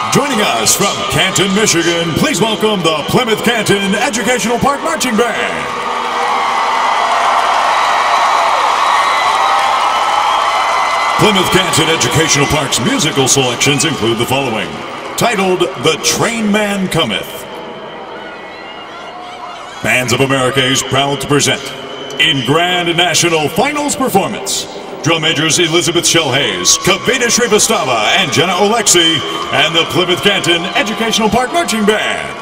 Joining us from Canton, Michigan, please welcome the Plymouth Canton Educational Park Marching Band. Plymouth Canton Educational Park's musical selections include the following. Titled, The Train Man Cometh. Bands of America is proud to present, in Grand National Finals Performance, drum majors Elizabeth Shell Hayes, Kavita Shrivastava, and Jenna Olexi, and the Plymouth Canton Educational Park Marching Band.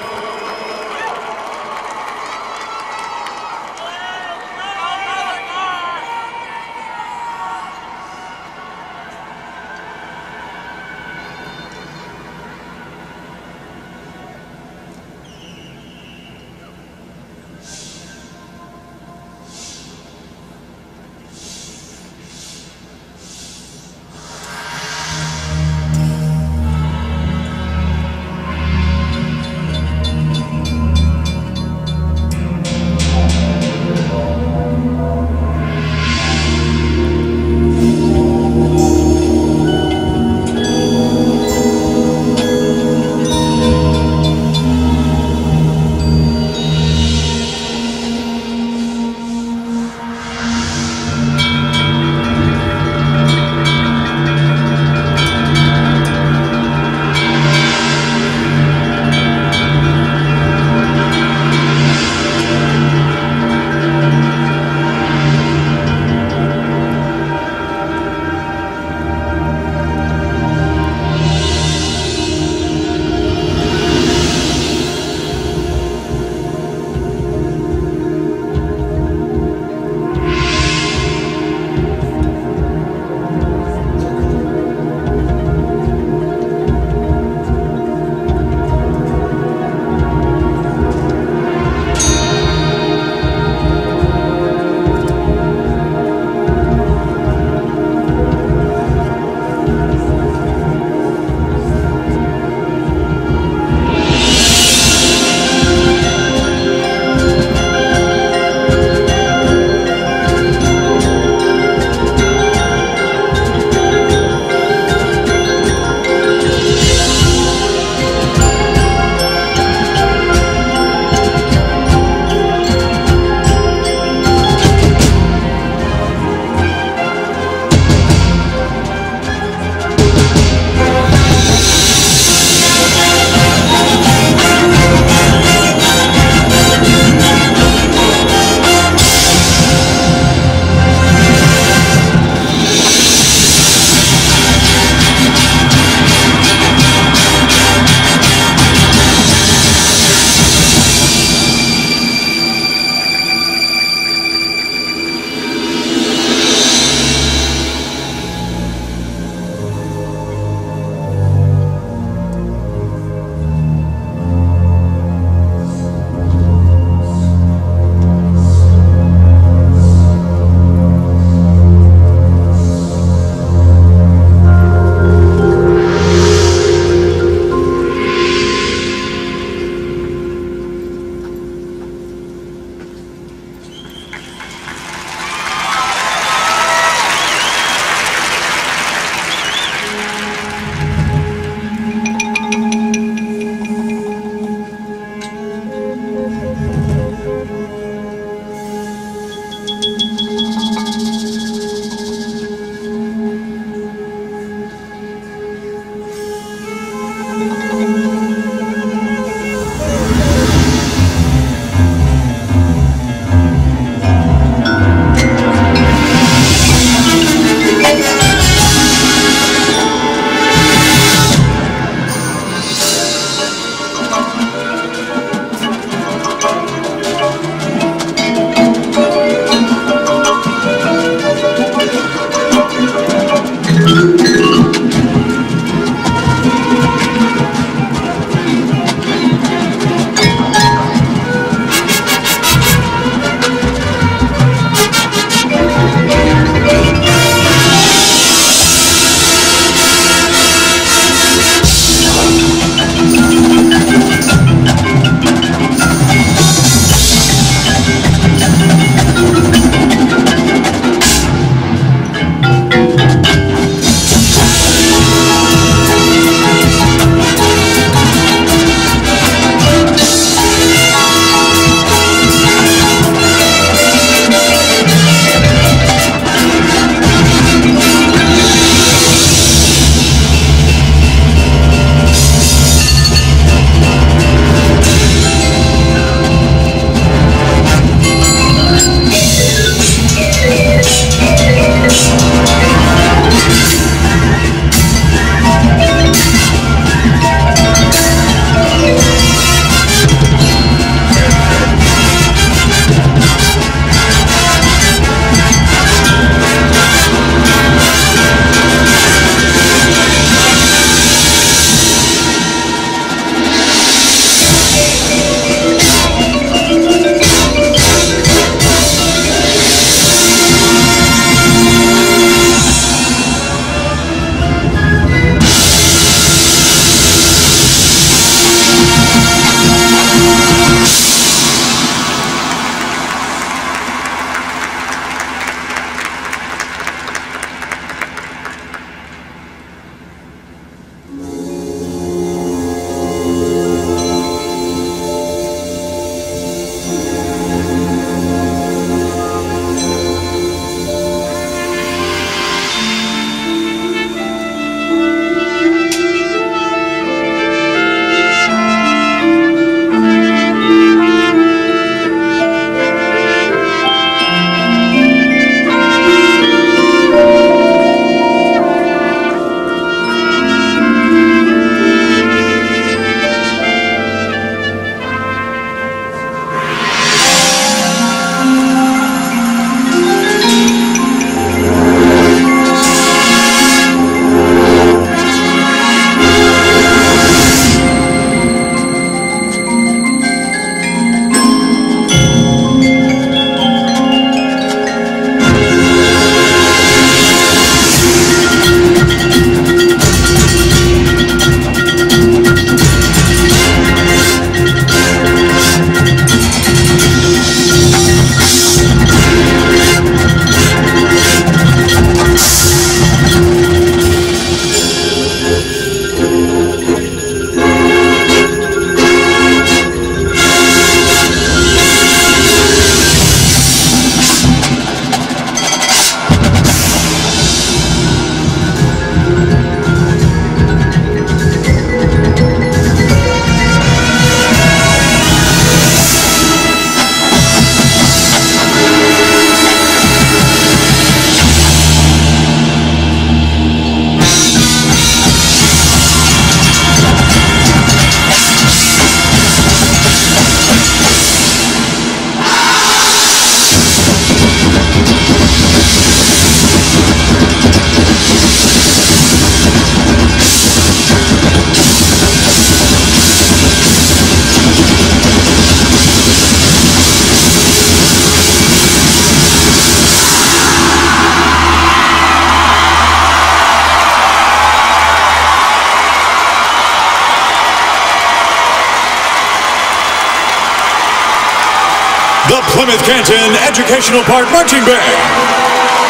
the Plymouth Canton Educational Park Marching Band.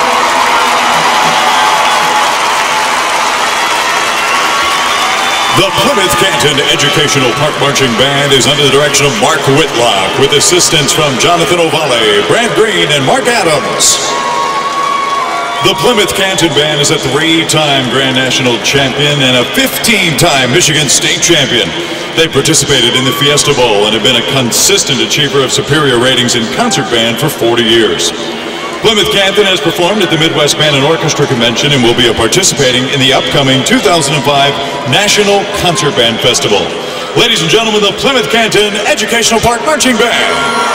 The Plymouth Canton Educational Park Marching Band is under the direction of Mark Whitlock, with assistance from Jonathan O'Valley, Brad Green, and Mark Adams. The Plymouth Canton Band is a 3-time Grand National Champion and a 15-time Michigan State Champion. They participated in the Fiesta Bowl and have been a consistent achiever of superior ratings in concert band for 40 years. Plymouth Canton has performed at the Midwest Band and Orchestra Convention and will be participating in the upcoming 2005 National Concert Band Festival. Ladies and gentlemen, the Plymouth Canton Educational Park Marching Band.